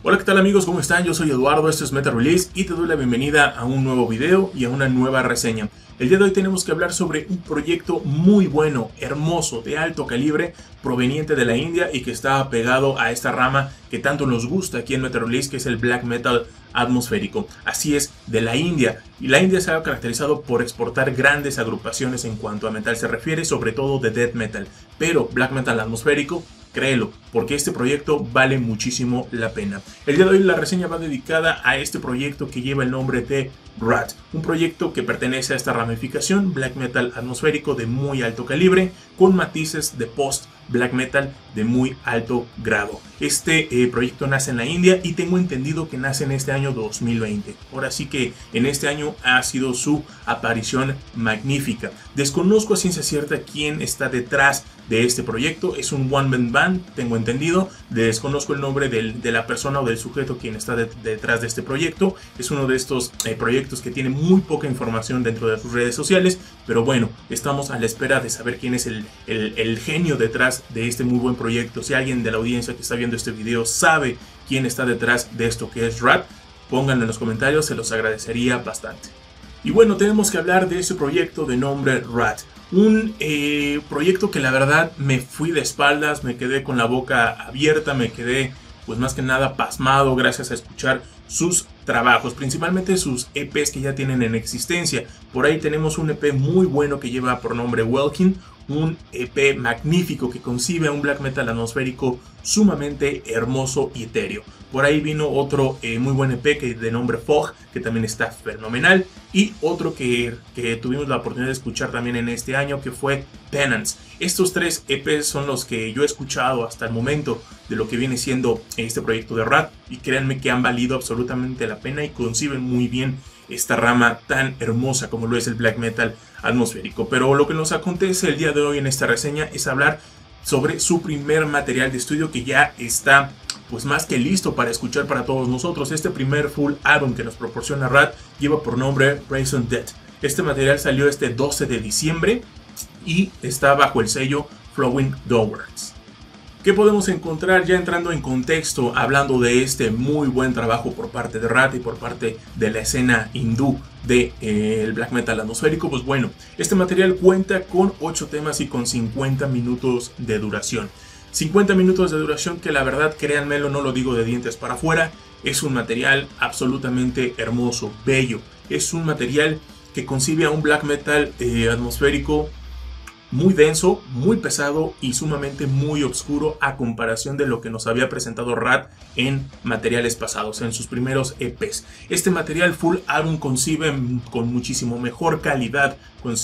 Hola, ¿qué tal amigos? ¿Cómo están? Yo soy Eduardo, esto es Metal Release y te doy la bienvenida a un nuevo video y a una nueva reseña. El día de hoy tenemos que hablar sobre un proyecto muy bueno, hermoso, de alto calibre, proveniente de la India y que está apegado a esta rama que tanto nos gusta aquí en Metal Release, que es el black metal atmosférico. Así es, de la India. Y la India se ha caracterizado por exportar grandes agrupaciones en cuanto a metal se refiere, sobre todo de death metal. Pero black metal atmosférico, créelo, porque este proyecto vale muchísimo la pena. El día de hoy la reseña va dedicada a este proyecto que lleva el nombre de Rat, un proyecto que pertenece a esta ramificación black metal atmosférico de muy alto calibre, con matices de post black metal de muy alto grado. Este proyecto nace en la India y tengo entendido que nace en este año 2020. Ahora sí que en este año ha sido su aparición magnífica. Desconozco a ciencia cierta quién está detrás de este proyecto. Es un one man band, tengo entendido. Desconozco el nombre de la persona o del sujeto quien está detrás de este proyecto. Es uno de estos proyectos que tiene muy poca información dentro de sus redes sociales, pero bueno, estamos a la espera de saber quién es el genio detrás de este muy buen proyecto. Si alguien de la audiencia que está viendo este video sabe quién está detrás de esto que es Rat, pónganlo en los comentarios, se los agradecería bastante. Y bueno, tenemos que hablar de ese proyecto de nombre Rat. Un proyecto que la verdad me fui de espaldas, me quedé con la boca abierta, me quedé pues más que nada pasmado gracias a escuchar sus trabajos, principalmente sus EPs que ya tienen en existencia. Por ahí tenemos un EP muy bueno que lleva por nombre Welkin, un EP magnífico que concibe a un black metal atmosférico sumamente hermoso y etéreo. Por ahí vino otro muy buen EP que de nombre Fog, que también está fenomenal, y otro que tuvimos la oportunidad de escuchar también en este año, que fue Penance. Estos tres EPs son los que yo he escuchado hasta el momento de lo que viene siendo este proyecto de Rat, y créanme que han valido absolutamente la pena y conciben muy bien esta rama tan hermosa como lo es el black metal atmosférico. Pero lo que nos acontece el día de hoy en esta reseña es hablar sobre su primer material de estudio, que ya está pues más que listo para escuchar para todos nosotros. Este primer full álbum que nos proporciona Rat lleva por nombre Brazen Dead. Este material salió este 12 de diciembre y está bajo el sello Flowing Downwards. ¿Qué podemos encontrar ya entrando en contexto hablando de este muy buen trabajo por parte de Rat y por parte de la escena hindú del black metal atmosférico? Pues bueno, este material cuenta con 8 temas y con 50 minutos de duración. 50 minutos de duración que la verdad, créanmelo, no lo digo de dientes para afuera, es un material absolutamente hermoso, bello. Es un material que concibe a un black metal atmosférico muy denso, muy pesado y sumamente muy oscuro a comparación de lo que nos había presentado Rat en materiales pasados, en sus primeros EPs. Este material full álbum concibe con muchísimo mejor calidad,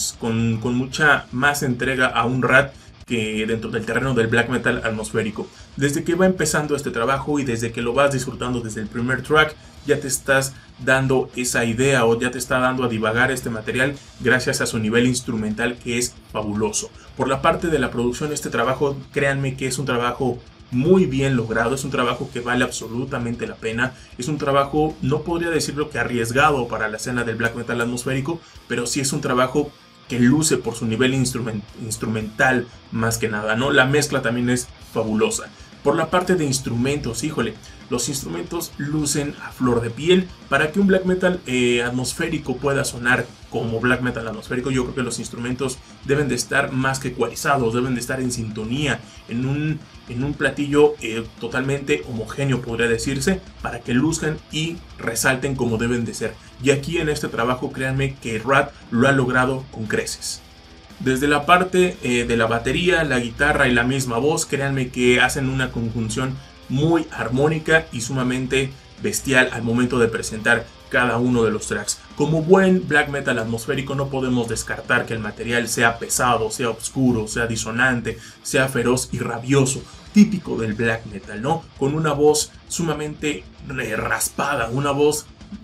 con mucha más entrega a un Rat que dentro del terreno del black metal atmosférico. Desde que va empezando este trabajo y desde que lo vas disfrutando desde el primer track, ya te estás dando esa idea o ya te está dando a divagar este material gracias a su nivel instrumental, que es fabuloso. Por la parte de la producción, este trabajo, créanme que es un trabajo muy bien logrado, es un trabajo que vale absolutamente la pena, es un trabajo, no podría decirlo que arriesgado para la escena del black metal atmosférico, pero sí es un trabajo que luce por su nivel instrumental más que nada, ¿no? La mezcla también es fabulosa. Por la parte de instrumentos, híjole, los instrumentos lucen a flor de piel. Para que un black metal atmosférico pueda sonar como black metal atmosférico, yo creo que los instrumentos deben de estar más que ecualizados, deben de estar en sintonía, en un platillo totalmente homogéneo, podría decirse, para que luzcan y resalten como deben de ser. Y aquí en este trabajo, créanme que Rat lo ha logrado con creces. Desde la parte de la batería, la guitarra y la misma voz, créanme que hacen una conjunción muy armónica y sumamente bestial al momento de presentar cada uno de los tracks. Como buen black metal atmosférico no podemos descartar que el material sea pesado, sea oscuro, sea disonante, sea feroz y rabioso, típico del black metal, ¿no? Con una voz sumamente raspada, una voz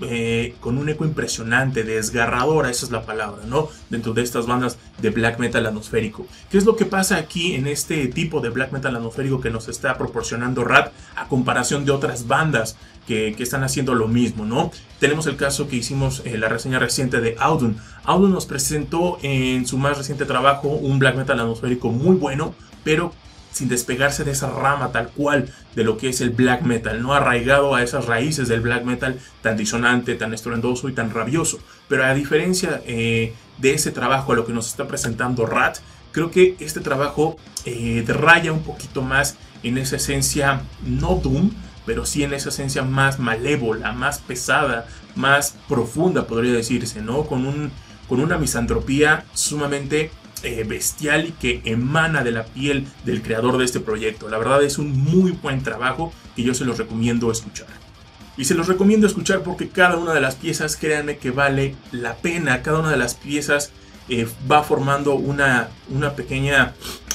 con un eco impresionante, desgarradora, esa es la palabra, ¿no? Dentro de estas bandas de black metal atmosférico. ¿Qué es lo que pasa aquí en este tipo de black metal atmosférico que nos está proporcionando Rat a comparación de otras bandas que están haciendo lo mismo, ¿no? Tenemos el caso que hicimos la reseña reciente de Audun. Audun nos presentó en su más reciente trabajo un black metal atmosférico muy bueno, pero sin despegarse de esa rama tal cual de lo que es el black metal, no arraigado a esas raíces del black metal tan disonante, tan estruendoso y tan rabioso. Pero a diferencia de ese trabajo a lo que nos está presentando Ratt, creo que este trabajo raya un poquito más en esa esencia, no doom, pero sí en esa esencia más malévola, más pesada, más profunda, podría decirse, ¿no? Con una misantropía sumamente bestial y que emana de la piel del creador de este proyecto. La verdad es un muy buen trabajo que yo se los recomiendo escuchar. Y se los recomiendo escuchar porque cada una de las piezas, créanme que vale la pena. Cada una de las piezas va formando una pequeña...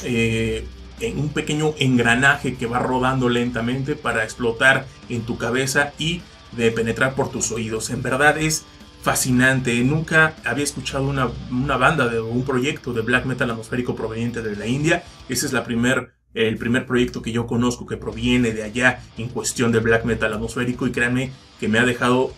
un pequeño engranaje que va rodando lentamente para explotar en tu cabeza y de penetrar por tus oídos. En verdad es fascinante. Nunca había escuchado una banda o un proyecto de black metal atmosférico proveniente de la India. Ese es el primer proyecto que yo conozco que proviene de allá en cuestión de black metal atmosférico, y créanme que me ha dejado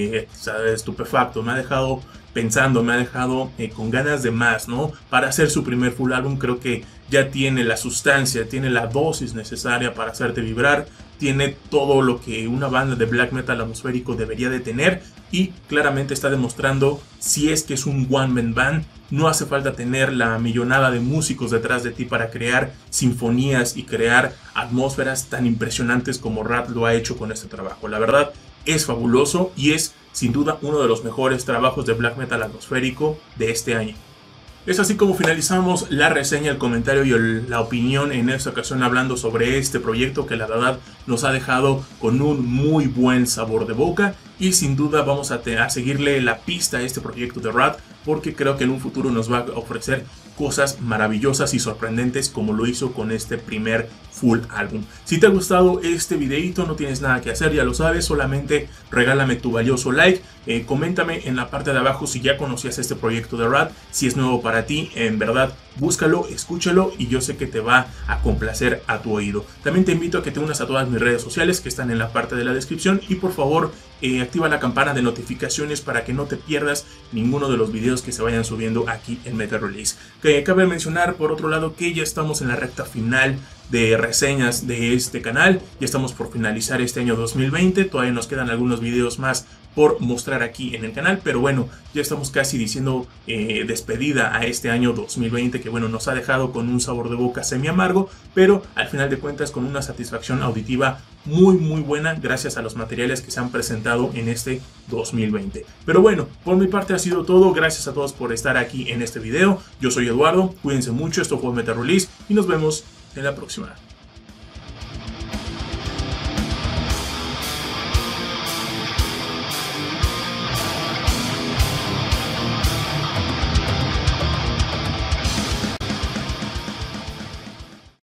estupefacto, me ha dejado pensando, me ha dejado con ganas de más, ¿no? Para hacer su primer full álbum creo que ya tiene la sustancia, tiene la dosis necesaria para hacerte vibrar, tiene todo lo que una banda de black metal atmosférico debería de tener, y claramente está demostrando si es que es un one man band. No hace falta tener la millonada de músicos detrás de ti para crear sinfonías y crear atmósferas tan impresionantes como Ratt lo ha hecho con este trabajo. La verdad es fabuloso y es sin duda uno de los mejores trabajos de black metal atmosférico de este año. Es así como finalizamos la reseña, el comentario y la opinión en esta ocasión hablando sobre este proyecto que la verdad nos ha dejado con un muy buen sabor de boca, y sin duda vamos a seguirle la pista a este proyecto de Ratt porque creo que en un futuro nos va a ofrecer cosas maravillosas y sorprendentes como lo hizo con este primer full álbum. Si te ha gustado este videito, no tienes nada que hacer, ya lo sabes, solamente regálame tu valioso like, coméntame en la parte de abajo si ya conocías este proyecto de Ratt, si es nuevo para ti, en verdad búscalo, escúchalo y yo sé que te va a complacer a tu oído. También te invito a que te unas a todas mis redes sociales que están en la parte de la descripción, y por favor activa la campana de notificaciones para que no te pierdas ninguno de los videos que se vayan subiendo aquí en Metal Release. Cabe mencionar por otro lado que ya estamos en la recta final de reseñas de este canal, ya estamos por finalizar este año 2020, todavía nos quedan algunos videos más por mostrar aquí en el canal, pero bueno, ya estamos casi diciendo despedida a este año 2020 que bueno, nos ha dejado con un sabor de boca semi amargo, pero al final de cuentas con una satisfacción auditiva muy buena gracias a los materiales que se han presentado en este 2020. Pero bueno, por mi parte ha sido todo, gracias a todos por estar aquí en este video, yo soy Eduardo, cuídense mucho, esto fue Metal Release y nos vemos en la próxima.